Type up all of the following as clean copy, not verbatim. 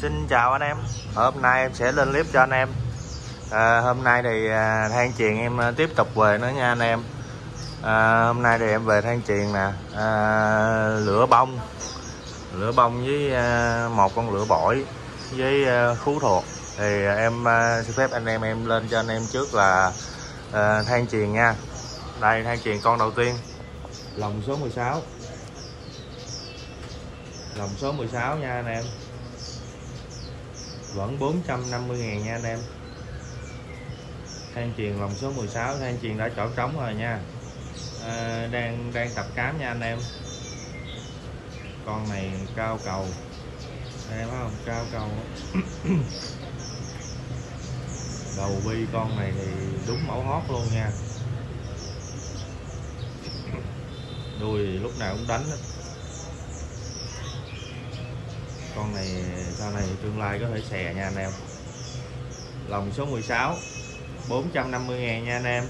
Xin chào anh em. Hôm nay em sẽ lên clip cho anh em. Hôm nay thì than chuyền em tiếp tục về nữa nha anh em. Hôm nay thì em về than chuyền nè, lửa bông với một con lửa bổi với khú thuộc. Thì em xin phép anh em lên cho anh em trước là than chuyền nha. Đây than chuyền con đầu tiên, lồng số 16. Lồng số 16 nha anh em. Vẫn 450.000 nha anh em. Than chuyền lồng số 16, than chuyền đã chỗ trống rồi nha. Đang tập cám nha anh em. Con này cao cầu, em thấy không, cao cầu. Đầu bi con này thì đúng mẫu hót luôn nha. Đuôi thì lúc nào cũng đánh hết. Con này sau này tương lai có thể xè nha anh em. Lồng số 16 450.000 nha anh em.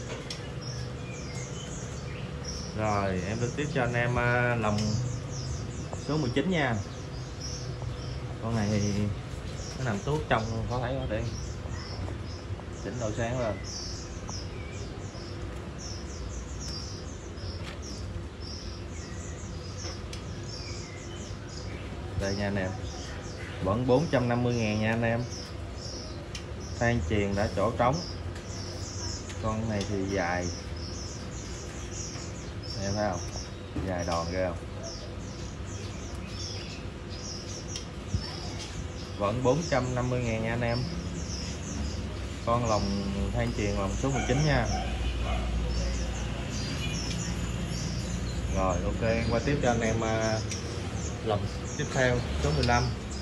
Rồi em lên tiếp cho anh em lồng số 19 nha. Con này thì nó nằm tuốt trong khó thấy quá, đi chỉnh độ sáng lên. Đây nha anh em, vẫn 450.000 nha anh em. Than chuyền đã chỗ trống. Con này thì dài, em thấy không, dài đòn ghê không. Vẫn 450.000 nha anh em. Con lồng than chuyền lồng số 19 nha. Rồi ok, em qua tiếp cho anh em lồng tiếp theo số 15.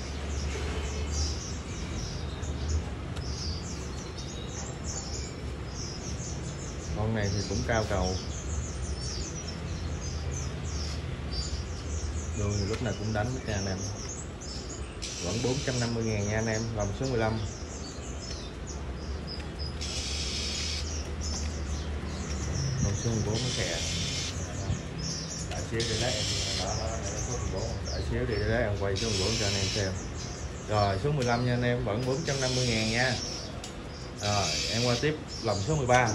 Con này thì cũng cao cầu. Đuôi thì lúc nào cũng đánh nha anh em. Vẫn 450.000 nha anh em, lồng số 15. Lồng số 14 nó kè. Đợi xíu để đấy em số 14. Đợi xíu để đấy em quay số 14 cho anh em xem. Rồi số 15 nha anh em, vẫn 450.000 nha. Rồi em qua tiếp lồng số 13.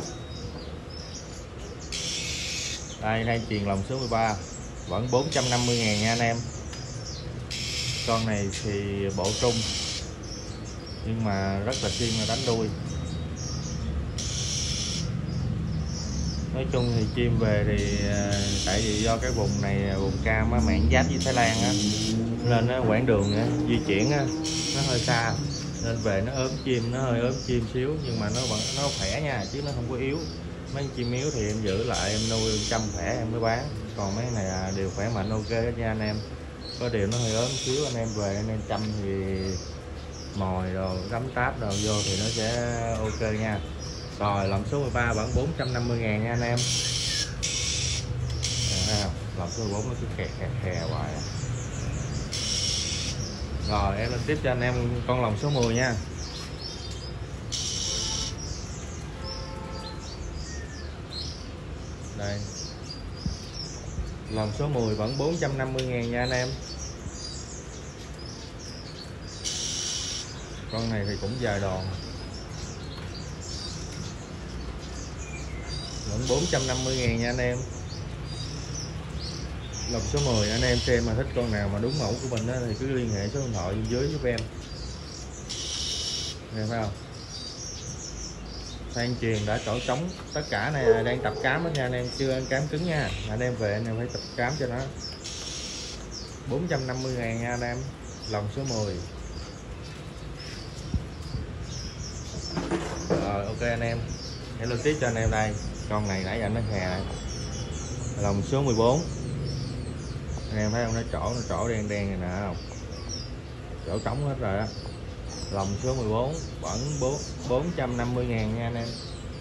Đây than chuyền lồng số 13 vẫn 450.000 nha anh em. Con này thì bộ trung nhưng mà rất là siêng là đánh đuôi. Nói chung thì chim về thì tại vì do cái vùng này vùng cam á, mạn giáp với Thái Lan á, nên nó quãng đường á, di chuyển á, nó hơi xa nên về nó ốm chim, nó hơi ốm chim xíu nhưng mà nó khỏe nha, chứ nó không có yếu. Mấy chim yếu thì em giữ lại em nuôi chăm khỏe em mới bán, còn mấy này đều khỏe mạnh ok hết nha anh em. Có điều nó hơi ốm xíu, anh em về anh em chăm thì mồi rồi gắm táp rồi vô thì nó sẽ ok nha. Rồi lồng số 13 vẫn 450.000 nha anh em. Lồng số 14 nó cứ khè hoài. Rồi em lên tiếp cho anh em con lồng số 10 nha. Đây lồng số 10 vẫn 450.000 nha anh em. Con này thì cũng dài đòn, vẫn 450.000 nha anh em. Lồng số 10 anh em xem mà thích con nào mà đúng mẫu của mình đó, thì cứ liên hệ số điện thoại bên dưới giúp em. Nghe thấy không? Than chuyền đã chỗ trống, tất cả này đang tập cám đó nha anh em, chưa ăn cám cứng nha. Anh em về anh em phải tập cám cho nó. 450.000 nha anh em, lồng số 10. Rồi ok anh em liên tiếp cho anh em đây. Con này nãy giờ nó khè này, lồng số 14. Anh em thấy không, nó trổ đen này nè, không chỗ trống hết rồi đó. Lồng số 14 vẫn 450.000 nha anh em.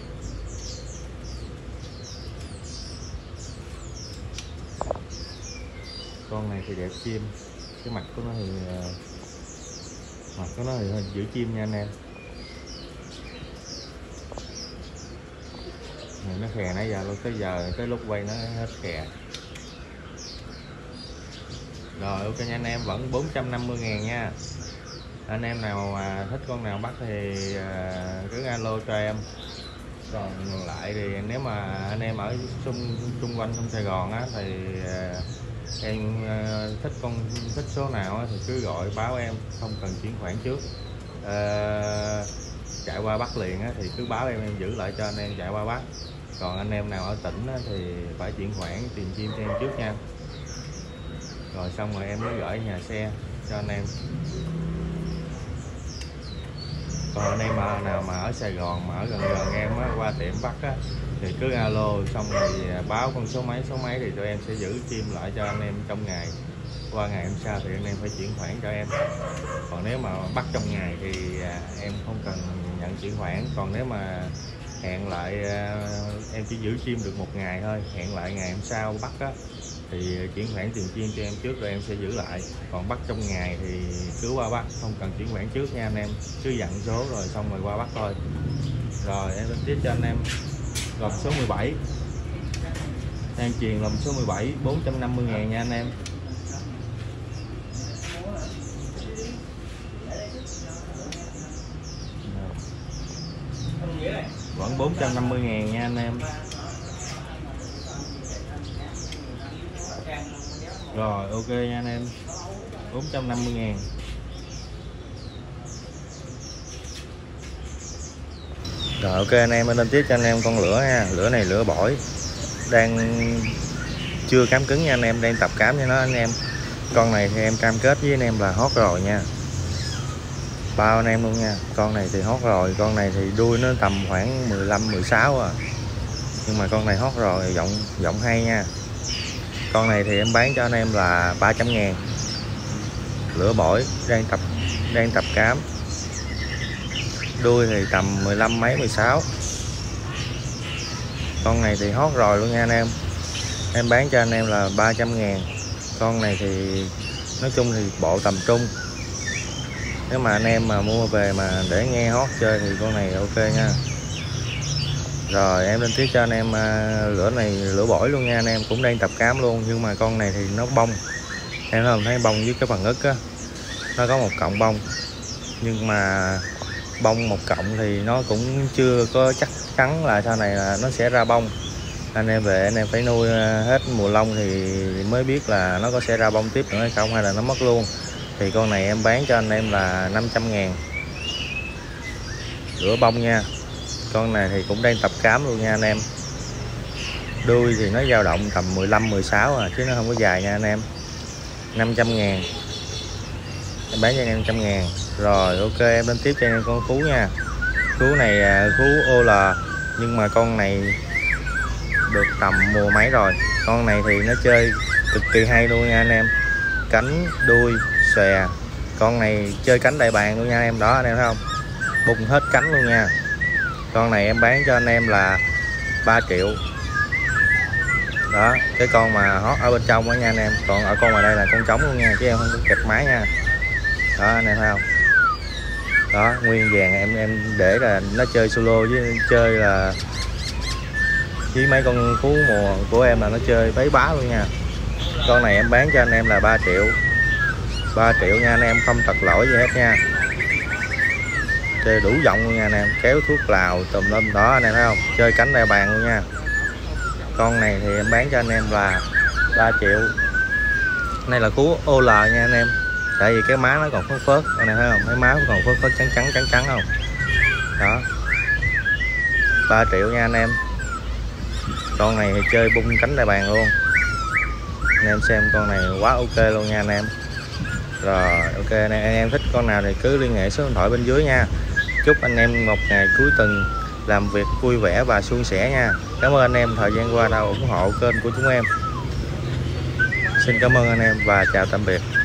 Con này thì đẹp chim, cái mặt của nó thì hơi giữ chim nha anh em. Này nó khè nãy giờ luôn, tới giờ tới lúc quay nó hết khè. Rồi ok nha anh em, vẫn 450.000 nha. Anh em nào mà thích con nào bắt thì cứ alo cho em. Còn lại thì nếu mà anh em ở xung quanh trong Sài Gòn á, thì em thích số nào á, thì cứ gọi báo em, không cần chuyển khoản trước. Chạy qua Bắc liền á, thì cứ báo em giữ lại cho anh em chạy qua Bắc. Còn anh em nào ở tỉnh á, thì phải chuyển khoản tiền chim cho em trước nha, rồi xong rồi em mới gửi nhà xe cho anh em. Còn anh em nào mà ở Sài Gòn mà ở gần em á, qua tiệm bắt á, thì cứ alo xong rồi báo con số mấy thì tụi em sẽ giữ chim lại cho anh em trong ngày. Qua ngày hôm sau thì anh em phải chuyển khoản cho em. Còn nếu mà bắt trong ngày thì em không cần nhận chuyển khoản. Còn nếu mà hẹn lại, em chỉ giữ chim được 1 ngày thôi, hẹn lại ngày hôm sau bắt á, thì chuyển khoản tiền chim cho em trước rồi em sẽ giữ lại. Còn bắt trong ngày thì cứ qua bắt, không cần chuyển khoản trước nha anh em, cứ dặn số rồi xong rồi qua bắt thôi. Rồi em lên tiếp cho anh em lồng số 17, đang truyền lồng số 17 450.000 nha anh em. Vẫn 450.000 nha anh em. Rồi ok nha anh em, 450.000. Rồi ok anh em, lên tiếp cho anh em con lửa nha. Lửa này lửa bổi, đang chưa cám cứng nha anh em, đang tập cám cho nó anh em. Con này thì em cam kết với anh em là hót rồi nha, bao anh em luôn nha. Con này thì hót rồi, con này thì đuôi nó tầm khoảng 15-16 à, nhưng mà con này hót rồi, giọng hay nha. Con này thì em bán cho anh em là 300.000. Lửa bổi, đang tập cám, đuôi thì tầm 15 mấy 16. Con này thì hót rồi luôn nha anh em bán cho anh em là 300.000. Con này thì nói chung thì bộ tầm trung, nếu mà anh em mà mua về mà để nghe hót chơi thì con này ok nha. Rồi em lên tiếp cho anh em lửa này lửa bổi luôn nha anh em, cũng đang tập cám luôn, nhưng mà con này thì nó bông, em không thấy bông với cái phần ức á, nó có một cọng bông, nhưng mà bông một cọng thì nó cũng chưa có chắc chắn là sau này là nó sẽ ra bông. Anh em về anh em phải nuôi hết mùa lông thì mới biết là nó có sẽ ra bông tiếp nữa hay không, hay là nó mất luôn. Thì con này em bán cho anh em là 500.000, lửa bông nha. Con này thì cũng đang tập cám luôn nha anh em. Đuôi thì nó dao động tầm 15-16 à, chứ nó không có dài nha anh em. 500.000, em bán cho anh em 100.000. Rồi ok em lên tiếp cho anh em con khú nha. Khú này khú OL, nhưng mà con này được tầm mùa mấy rồi. Con này thì nó chơi cực kỳ hay luôn nha anh em, cánh đuôi xòe. Con này chơi cánh đại bàng luôn nha anh em, đó anh em thấy không, bung hết cánh luôn nha. Con này em bán cho anh em là 3 triệu. Đó, cái con mà hót ở bên trong đó nha anh em, còn ở con ngoài đây là con trống luôn nha, chứ em không có kẹp máy nha. Đó anh em thấy không, đó nguyên vàng em để là nó chơi solo, với chơi là với mấy con khú mùa của em là nó chơi bấy bá luôn nha. Con này em bán cho anh em là 3 triệu. 3 triệu nha anh em, không tật lỗi gì hết nha, chơi đủ giọng luôn nha anh em, kéo thuốc lào tùm lum đó anh em thấy không, chơi cánh đại bàng luôn nha. Con này thì em bán cho anh em là 3 triệu. Này là cú OL nha anh em, tại vì cái má nó còn phớt phớt, anh em thấy không, cái má nó còn phớt phớt trắng không đó. 3 triệu nha anh em. Con này thì chơi bung cánh đại bàng luôn, anh em xem con này quá ok luôn nha anh em. Rồi ok anh em thích con nào thì cứ liên hệ số điện thoại bên dưới nha. Chúc anh em một ngày cuối tuần làm việc vui vẻ và suôn sẻ nha. Cảm ơn anh em thời gian qua đã ủng hộ kênh của chúng em. Xin cảm ơn anh em và chào tạm biệt.